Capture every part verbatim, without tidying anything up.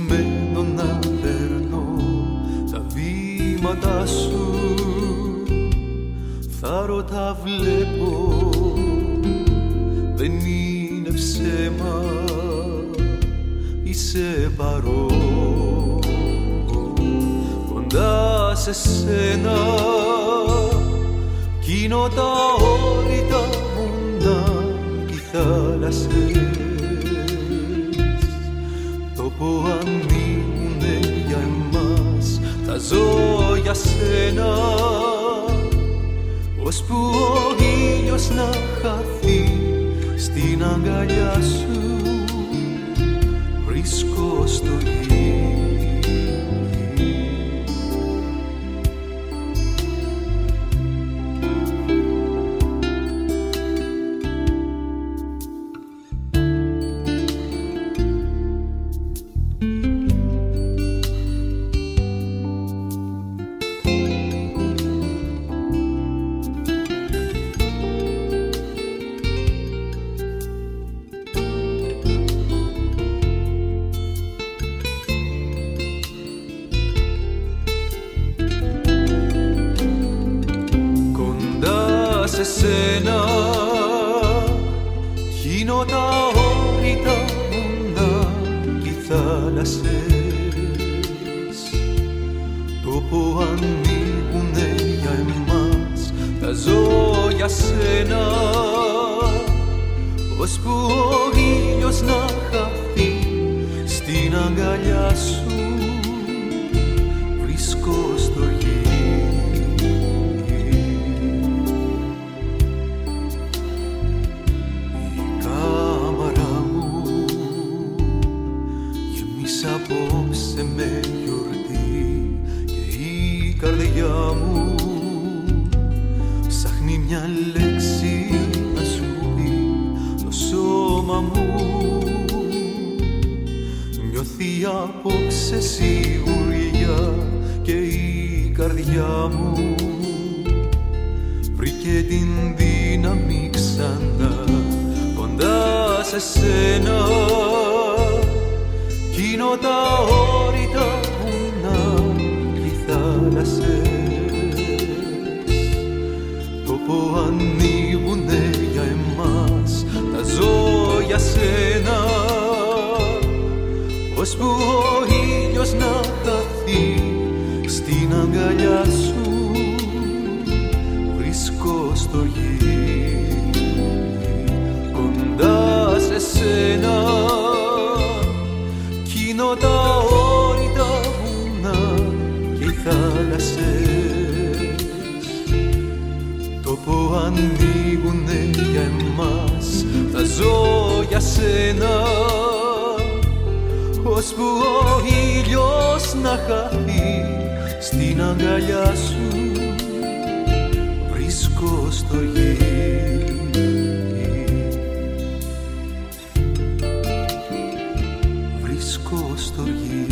συνηθισμένο να περνώ τα βήματα σου. Θάρρο τα βλέπω, δεν είναι ψέμα, είσαι παρόν. Κοντά σε σένα κείνω τα όρητα μοντά κι θάλασσες. Τόπο ανοίγουνε για εμάς, θα ζω για σένα, ώσπου ο ήλιος να χαθεί στην αγκαλιά σου. Βρίσκω στοργή. Σε σένα κείνω τα όρητα μοντά κι θάλασσες. Τόπο ανοίγουνε για εμάς, θα ζω για σένα, ώσπου ο ήλιος να χαθεί στην αγκαλιά σου. Βρίσκω στοργή. Απόψε με γιορτή και η καρδιά μου ψάχνει μια λέξη να σου πει το σώμα μου. Νιώθει απόψε σιγουριά και η καρδιά μου βρήκε την δύναμη ξανά κοντά σε σένα. Κείνω τα όρητα βουνά κι θάλασσες. Τόπο ανοίγουνε για εμάς, θα ζω για σένα, ώσπου ο ήλιος να χαθεί στην αγκαλιά σου. Βρίσκω στοργή κοντά σε σένα. Κείνω τα όρητα βουνά και οι θάλασσες. Τόπο ανοίγουνε για εμάς, θα ζω για σένα, ώσπου ο ήλιος να χαθεί στην αγκαλιά σου. Βρίσκω στοργή. Βρίσκω στοργή.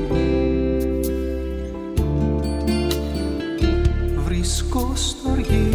Βρίσκω στοργή.